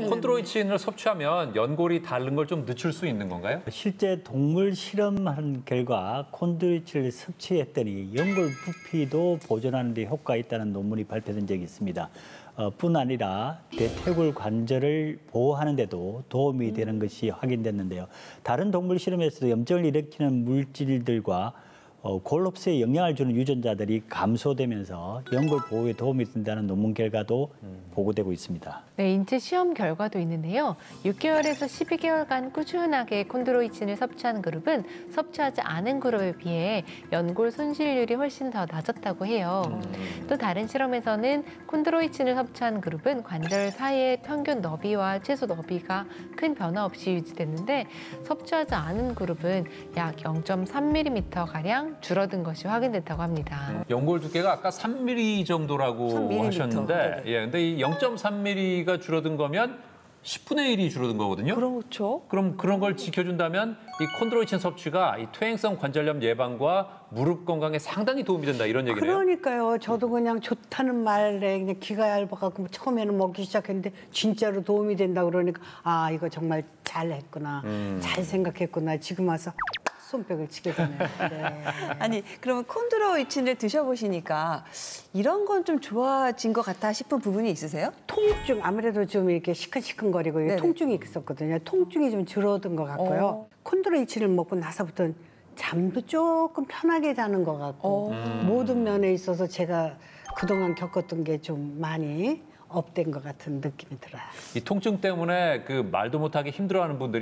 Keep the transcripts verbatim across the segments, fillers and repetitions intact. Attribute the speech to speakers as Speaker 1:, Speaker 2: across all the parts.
Speaker 1: 음. 콘드로이친을 섭취하면 연골이 닳는 걸 좀 늦출 수 있는 건가요?
Speaker 2: 실제 동물 실험한 결과 콘드로이친을 섭취했더니 연골 부피도 보존하는 데 효과가 있다는 논문이 발표된 적이 있습니다. 어, 뿐 아니라 대퇴골 관절을 보호하는 데도 도움이 되는 것이 확인됐는데요. 다른 동물 실험에서도 염증을 일으키는 물질들과 어, 골롭스에 영향을 주는 유전자들이 감소되면서 연골 보호에 도움이 된다는 논문 결과도 음. 보고되고 있습니다.
Speaker 3: 네, 인체 시험 결과도 있는데요. 육 개월에서 십이 개월간 꾸준하게 콘드로이친을 섭취한 그룹은 섭취하지 않은 그룹에 비해 연골 손실률이 훨씬 더 낮았다고 해요. 음. 또 다른 실험에서는 콘드로이친을 섭취한 그룹은 관절 사이의 평균 너비와 최소 너비가 큰 변화 없이 유지됐는데 섭취하지 않은 그룹은 약 영 점 삼 밀리미터가량 줄어든 것이 확인됐다고 합니다.
Speaker 1: 연골 두께가 아까 삼 밀리미터 정도라고
Speaker 3: 삼 밀리미터.
Speaker 1: 하셨는데, 예, 근데 이 영 점 삼 밀리미터가 줄어든 거면 십분의 일이 줄어든 거거든요.
Speaker 4: 그렇죠.
Speaker 1: 그럼 그런 걸 지켜준다면 이 콘드로이친 섭취가 이 퇴행성 관절염 예방과 무릎 건강에 상당히 도움이 된다 이런 얘기네요.
Speaker 5: 그러니까요. 저도 그냥 좋다는 말에 그냥 귀가 얇아갖고 처음에는 먹기 시작했는데 진짜로 도움이 된다 그러니까 아 이거 정말 잘했구나, 음. 잘 생각했구나. 지금 와서 손뼉을 치게 되네요. 네.
Speaker 4: 아니 그러면 콘드로이친을 드셔보시니까 이런 건 좀 좋아진 것 같다 싶은 부분이 있으세요?
Speaker 5: 통증 아무래도 좀 이렇게 시큰시큰거리고 이게 통증이 있었거든요. 통증이 좀 줄어든 것 같고요. 어. 콘드로이친을 먹고 나서부터는 잠도 조금 편하게 자는 것 같고 음. 모든 면에 있어서 제가 그동안 겪었던 게 좀 많이 업된 것 같은 느낌이 들어요.
Speaker 1: 이 통증 때문에 그 말도 못하게 힘들어하는 분들이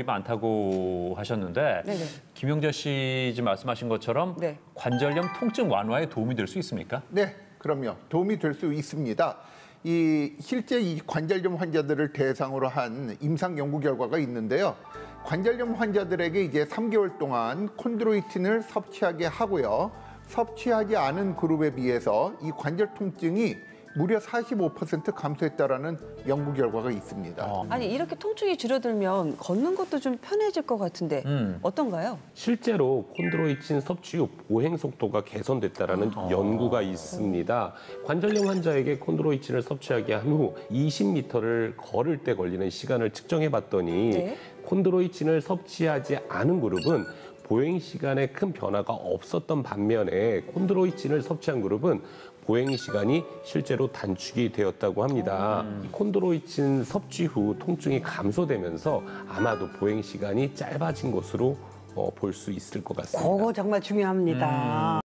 Speaker 1: 많다고 하셨는데 네네. 김영자 씨 지금 말씀하신 것처럼 네. 관절염 통증 완화에 도움이 될 수 있습니까?
Speaker 6: 네, 그럼요. 도움이 될 수 있습니다. 이 실제 이 관절염 환자들을 대상으로 한 임상 연구 결과가 있는데요. 관절염 환자들에게 이제 삼 개월 동안 콘드로이친을 섭취하게 하고요. 섭취하지 않은 그룹에 비해서 이 관절 통증이 무려 사십오 퍼센트 감소했다라는 연구 결과가 있습니다.
Speaker 4: 어. 아니 이렇게 통증이 줄어들면 걷는 것도 좀 편해질 것 같은데 음. 어떤가요?
Speaker 7: 실제로 콘드로이친 섭취 후 보행 속도가 개선됐다라는 어. 연구가 있습니다. 관절염 환자에게 콘드로이친을 섭취하게 한 후 이십 미터를 걸을 때 걸리는 시간을 측정해 봤더니 네. 콘드로이친을 섭취하지 않은 그룹은 보행 시간에 큰 변화가 없었던 반면에 콘드로이친을 섭취한 그룹은 보행 시간이 실제로 단축이 되었다고 합니다. 음. 콘드로이친 섭취 후 통증이 감소되면서 아마도 보행 시간이 짧아진 것으로 어, 볼 수 있을 것 같습니다.
Speaker 5: 그거 정말 중요합니다. 음.